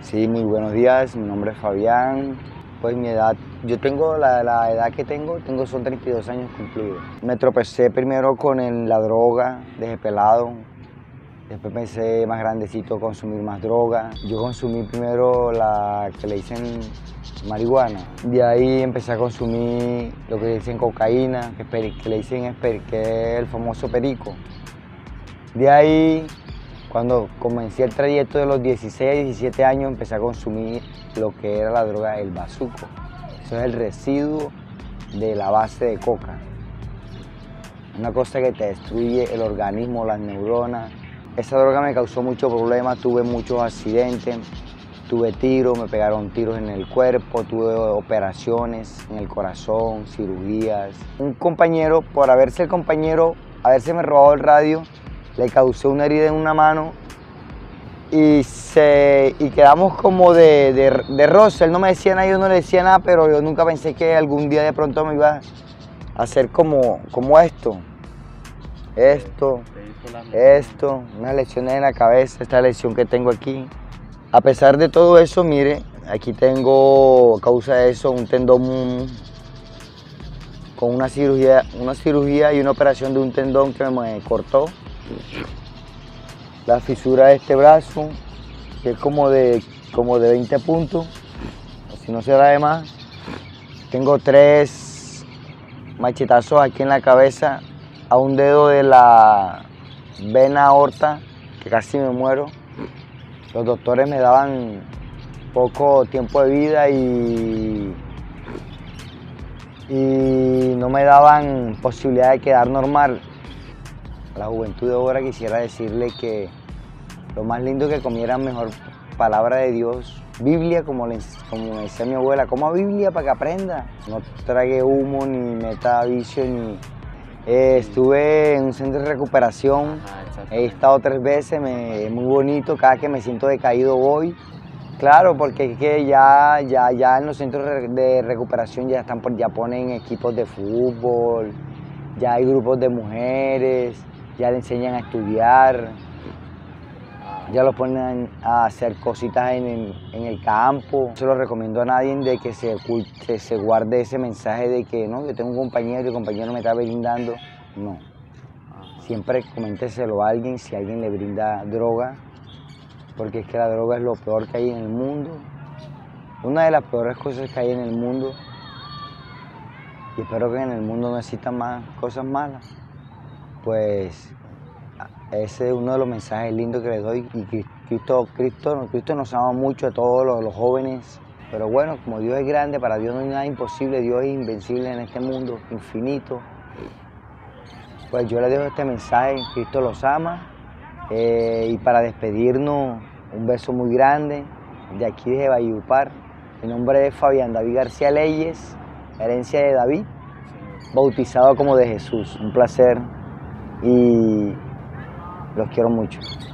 Sí, muy buenos días, mi nombre es Fabián. Pues mi edad, yo tengo la edad que tengo son 32 años cumplidos. Me tropecé primero con la droga desde pelado, después pensé más grandecito consumir más droga. Yo consumí primero la que le dicen marihuana, de ahí empecé a consumir lo que le dicen cocaína, que le dicen que es el famoso perico. De ahí, cuando comencé el trayecto de los 16 a 17 años, empecé a consumir lo que era la droga, el bazuco. Eso es el residuo de la base de coca. Una cosa que te destruye el organismo, las neuronas. Esa droga me causó muchos problemas, tuve muchos accidentes, tuve tiros, me pegaron tiros en el cuerpo, tuve operaciones en el corazón, cirugías. Un compañero, por haberse me robado el radio, le causé una herida en una mano y quedamos como de roce. Él no me decía nada, yo no le decía nada, pero yo nunca pensé que algún día de pronto me iba a hacer como esto, unas lesiones en la cabeza, esta lesión que tengo aquí. A pesar de todo eso, mire, aquí tengo, a causa de eso, un tendón con una cirugía y una operación de un tendón que me cortó. La fisura de este brazo, que es como de 20 puntos, si no será de más. Tengo 3 machetazos aquí en la cabeza, a un dedo de la vena aorta, que casi me muero. Los doctores me daban poco tiempo de vida y no me daban posibilidad de quedar normal. A la juventud de ahora quisiera decirle que lo más lindo es que comieran mejor palabra de Dios, Biblia, como me decía mi abuela, coma Biblia para que aprenda. No trague humo, ni meta vicio, ni... estuve en un centro de recuperación, he estado 3 veces, es muy bonito, cada que me siento decaído voy. Claro, porque es que ya en los centros de recuperación ya ponen equipos de fútbol, ya hay grupos de mujeres, ya le enseñan a estudiar, ya los ponen a hacer cositas en el campo. No se lo recomiendo a nadie de que se guarde ese mensaje de que no, yo tengo un compañero y el compañero me está brindando. No. Siempre coménteselo a alguien si alguien le brinda droga, porque es que la droga es lo peor que hay en el mundo. Una de las peores cosas que hay en el mundo. Y espero que en el mundo no existan más cosas malas. Pues ese es uno de los mensajes lindos que les doy. Y Cristo nos ama mucho a todos los jóvenes. Pero bueno, como Dios es grande, para Dios no hay nada imposible. Dios es invencible en este mundo, infinito. Pues yo les dejo este mensaje, Cristo los ama. Y para despedirnos, un beso muy grande de aquí de Valledupar. Mi nombre es Fabián David García Leyes, herencia de David, bautizado como de Jesús. Un placer y los quiero mucho.